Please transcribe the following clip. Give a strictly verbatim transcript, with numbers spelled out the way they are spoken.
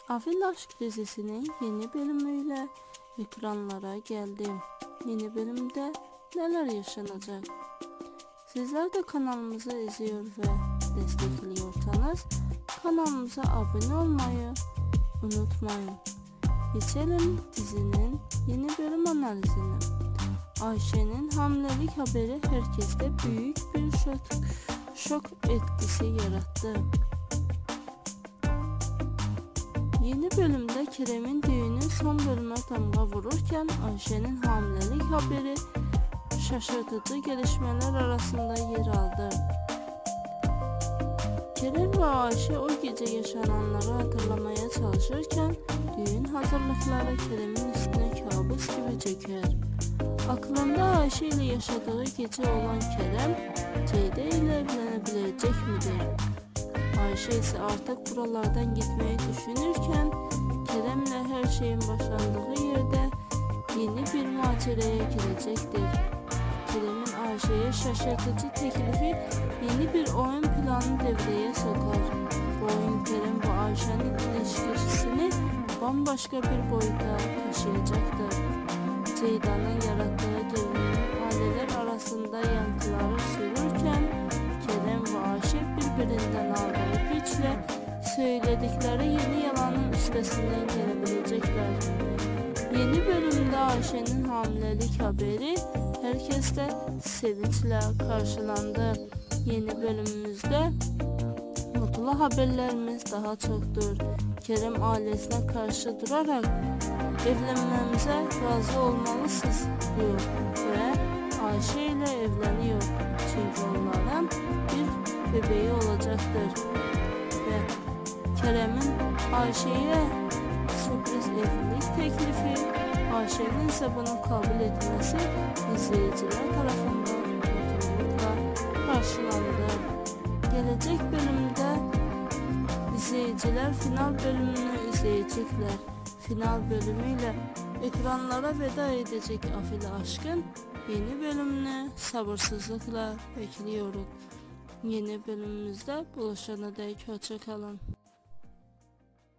Afil Aşk dizisinin yeni bölümüyle ekranlara geldi. Yeni bölümde neler yaşanacak? Sizler de kanalımızı izliyor ve destekliyorsanız kanalımıza abone olmayı unutmayın. Geçelim dizinin yeni bölüm analizine. Ayşe'nin hamilelik haberi herkeste büyük bir şok, şok etkisi yarattı. Yeni bölümde Kerem'in düğünü son bölüme damga vururken Ayşe'nin hamilelik haberi şaşırtıcı gelişmeler arasında yer aldı. Kerem ve Ayşe o gece yaşananları hatırlamaya çalışırken düğün hazırlıkları Kerem'in üstüne kabus gibi çöker. Aklında Ayşe ile yaşadığı gece olan Kerem, Ceyda ile evlenebilecek midir? Ayşe ise artık buralardan gitmeyi düşünürken Kerem'le her şeyin başlandığı yerde yeni bir maceraya girecektir. Kerem'in Ayşe'ye şaşırtıcı teklifi yeni bir oyun planı devreye sokar. Bu oyun Kerem ve Ayşe'nin ilişkisini bambaşka bir boyuta taşıyacaktır. Ceyda'nın yarattığı gerilim aileler arasında yankıları sürürken Kerem ve Ayşe birbirinden aldığı güçle söyledikleri yeni yalanın üstesinden gelebilecekler. Yeni bölümde Ayşe'nin hamilelik haberi herkeste sevinçle karşılandı. Yeni bölümümüzde mutlu haberlerimiz daha çoktur. Kerem ailesine karşı durarak evlenmemize razı olmalısınız diyor ve Ayşe ile evleniyor. Çünkü onların bir bebeği olacaktır. Ve Kerem'in Ayşe'ye sürpriz evlilik teklifi, Ayşe'nin ise bunu kabul etmesi izleyiciler tarafından mutlulukla karşılandı. Gelecek bölümde izleyiciler final bölümünü izleyecekler. Final bölümüyle ekranlara veda edecek Afil Aşk'ın yeni bölümünü sabırsızlıkla bekliyoruz. Yeni bölümümüzde buluşana dek hoşça kalın.